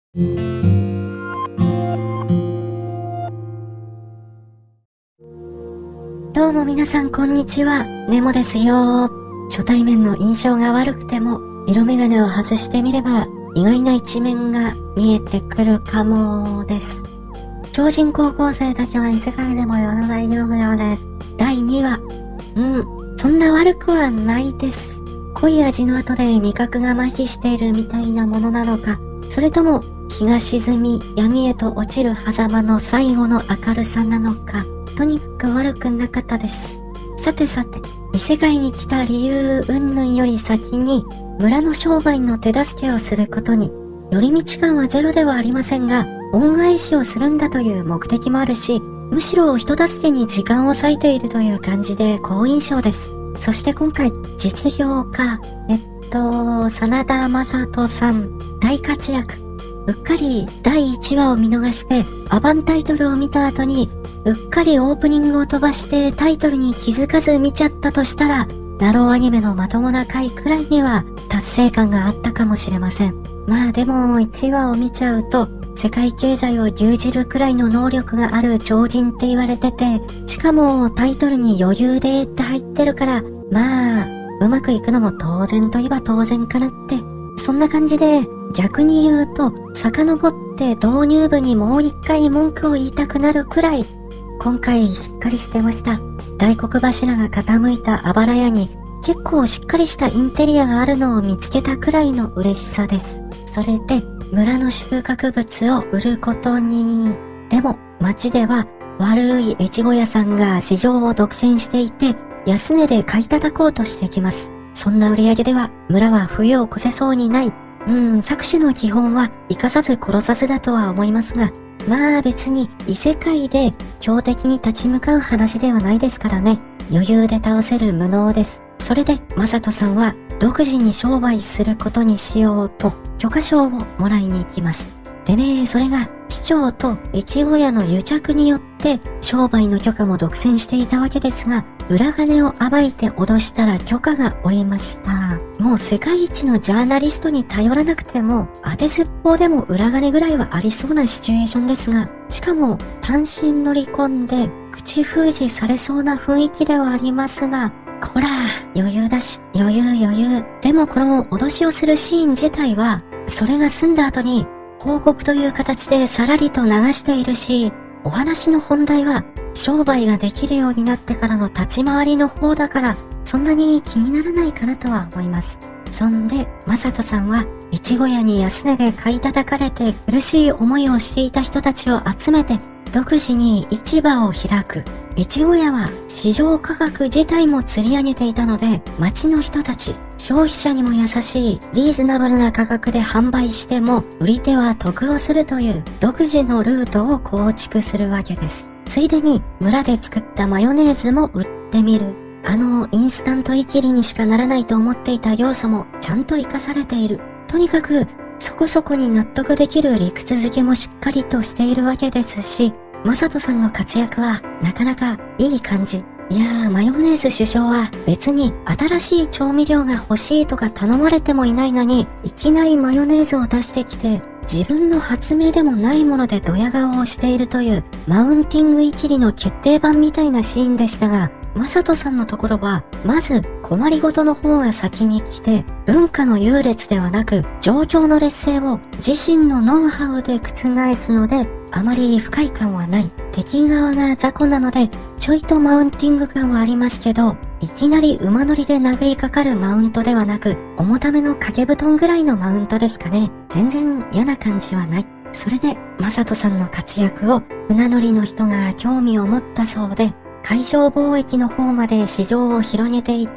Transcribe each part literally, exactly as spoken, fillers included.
どうも皆さんこんにちは、ネモですよ。初対面の印象が悪くても、色眼鏡を外してみれば、意外な一面が見えてくるかもです。超人高校生たちは異世界でも世の大丈夫ようです。だいにわ。うん、そんな悪くはないです。濃い味の後で味覚が麻痺しているみたいなものなのか、それとも日が沈み闇へと落ちる狭間の最後の明るさなのか、とにかく悪くなかったです。さてさて、異世界に来た理由云々より先に、村の商売の手助けをすることに、寄り道感はゼロではありませんが、恩返しをするんだという目的もあるし、むしろ人助けに時間を割いているという感じで好印象です。そして今回、実業家、えっと、真田正人さん、大活躍。うっかりだいいちわを見逃して、アバンタイトルを見た後に、うっかりオープニングを飛ばしてタイトルに気づかず見ちゃったとしたら、ナローアニメのまともな回くらいには達成感があったかもしれません。まあでもいちわを見ちゃうと、世界経済を牛耳るくらいの能力がある超人って言われてて、しかもタイトルに余裕でって入ってるから、まあ、うまくいくのも当然といえば当然かなって。そんな感じで、逆に言うと、遡って導入部にもう一回文句を言いたくなるくらい、今回しっかりしてました。大黒柱が傾いたあばら屋に、結構しっかりしたインテリアがあるのを見つけたくらいの嬉しさです。それで、村の収穫物を売ることに。でも、町では悪い越後屋さんが市場を独占していて、安値で買い叩こうとしてきます。そんな売り上げでは、村は冬を越せそうにない。うん、搾取の基本は生かさず殺さずだとは思いますが、まあ別に異世界で強敵に立ち向かう話ではないですからね。余裕で倒せる無能です。それで、マサトさんは独自に商売することにしようと許可証をもらいに行きます。でね、それが市長と越後屋の癒着によって商売の許可も独占していたわけですが、裏金を暴いて脅したら許可が下りました。もう世界一のジャーナリストに頼らなくても、当てずっぽうでも裏金ぐらいはありそうなシチュエーションですが、しかも単身乗り込んで口封じされそうな雰囲気ではありますが、ほら、余裕だし、余裕余裕。でもこの脅しをするシーン自体は、それが済んだ後に報告という形でさらりと流しているし、お話の本題は商売ができるようになってからの立ち回りの方だから、そんなに気にならないかなとは思います。そんで、マサトさんは、越後屋に安値で買い叩かれて苦しい思いをしていた人たちを集めて、独自に市場を開く。越後屋は市場価格自体も釣り上げていたので、町の人たち、消費者にも優しいリーズナブルな価格で販売しても、売り手は得をするという独自のルートを構築するわけです。ついでに村で作ったマヨネーズも売ってみる。あのインスタントイキリにしかならないと思っていた要素もちゃんと活かされている。とにかくそこそこに納得できる理屈づけもしっかりとしているわけですし、マサトさんの活躍はなかなかいい感じ。いやー、マヨネーズ首相は別に新しい調味料が欲しいとか頼まれてもいないのに、いきなりマヨネーズを出してきて、自分の発明でもないものでドヤ顔をしているというマウンティングイキリの決定版みたいなシーンでしたが、マサトさんのところは、まず困りごとの方が先に来て、文化の優劣ではなく、状況の劣勢を自身のノウハウで覆すので、あまり不快感はない。敵側が雑魚なので、ちょいとマウンティング感はありますけど、いきなり馬乗りで殴りかかるマウントではなく、重ための掛け布団ぐらいのマウントですかね。全然嫌な感じはない。それで、マサトさんの活躍を船乗りの人が興味を持ったそうで、海上貿易の方まで市場を広げていって、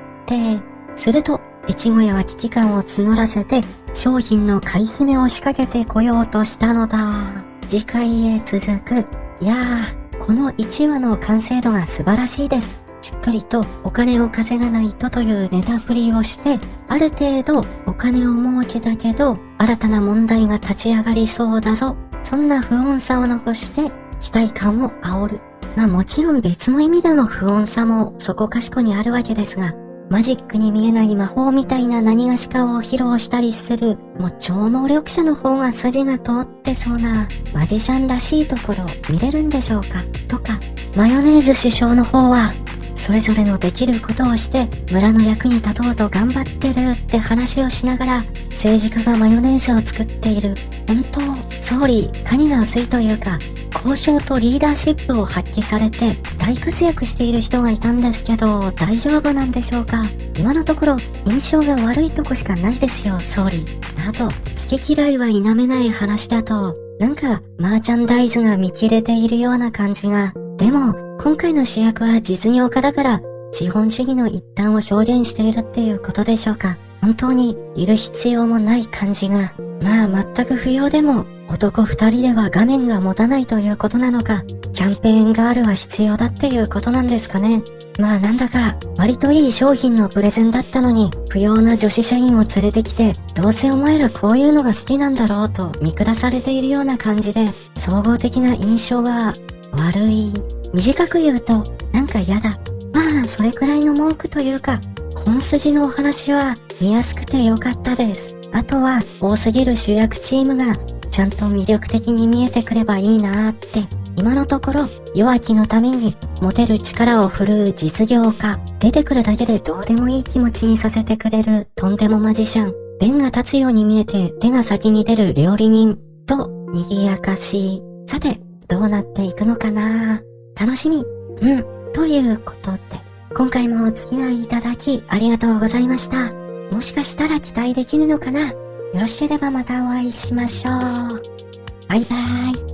すると、越後屋は危機感を募らせて、商品の買い占めを仕掛けてこようとしたのだ。次回へ続く。いやー、このいちわの完成度が素晴らしいです。しっかりとお金を稼がないとというネタ振りをして、ある程度お金を儲けたけど、新たな問題が立ち上がりそうだぞ。そんな不穏さを残して、期待感を煽る。まあもちろん別の意味での不穏さもそこかしこにあるわけですが、 マジックに見えない魔法みたいな何がしかを披露したりする、もう超能力者の方が筋が通ってそうなマジシャンらしいところ見れるんでしょうかとか、マヨネーズ首相の方はそれぞれのできることをして村の役に立とうと頑張ってるって話をしながら、政治家がマヨネーズを作っている。本当、総理、蟹が薄いというか、交渉とリーダーシップを発揮されて大活躍している人がいたんですけど、大丈夫なんでしょうか。今のところ印象が悪いとこしかないですよ、総理。あと、好き嫌いは否めない話だと、なんかマーチャンダイズが見切れているような感じが。でも、今回の主役は実業家だから、資本主義の一端を表現しているっていうことでしょうか。本当にいる必要もない感じが。まあ全く不要でも、男二人では画面が持たないということなのか、キャンペーンガールは必要だっていうことなんですかね。まあなんだか、割といい商品のプレゼンだったのに、不要な女子社員を連れてきて、どうせお前らこういうのが好きなんだろうと見下されているような感じで、総合的な印象は悪い。短く言うと、なんか嫌だ。まあ、それくらいの文句というか、本筋のお話は見やすくてよかったです。あとは、多すぎる主役チームが、ちゃんと魅力的に見えてくればいいなーって。今のところ、弱気のために、持てる力を振るう実業家、出てくるだけでどうでもいい気持ちにさせてくれる、とんでもマジシャン、弁が立つように見えて手が先に出る料理人、と、賑やかしい。さて、どうなっていくのかなー。楽しみ。うん。ということで、今回もお付き合いいただきありがとうございました。もしかしたら期待できるのかな。よろしければまたお会いしましょう。バイバーイ。